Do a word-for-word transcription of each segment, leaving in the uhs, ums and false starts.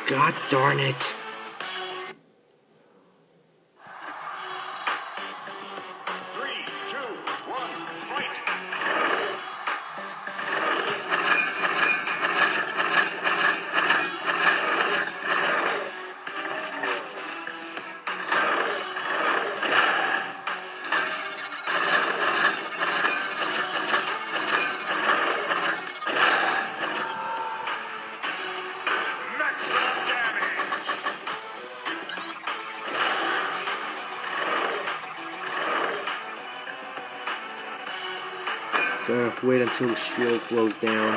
God darn it. Gonna have to wait until the shield flows down.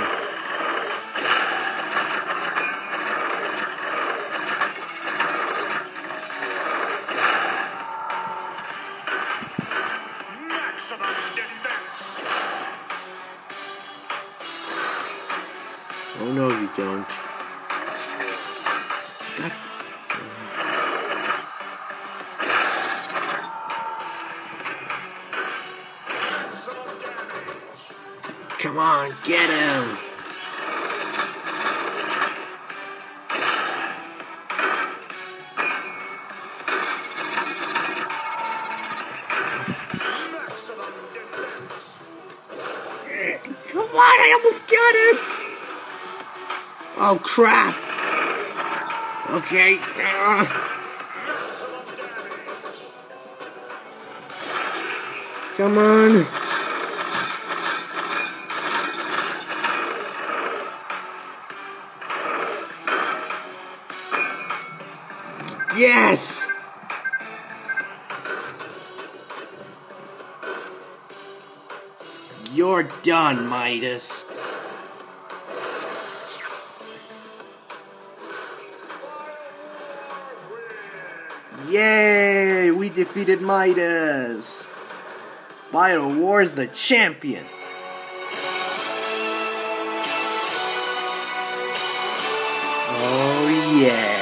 Oh no, you don't. God. Come on, get him! Come on, I almost got him! Oh crap! Okay. Uh. Come on. Yes! You're done, Midas. Yay! We defeated Midas. Vital War's the champion. Oh yeah.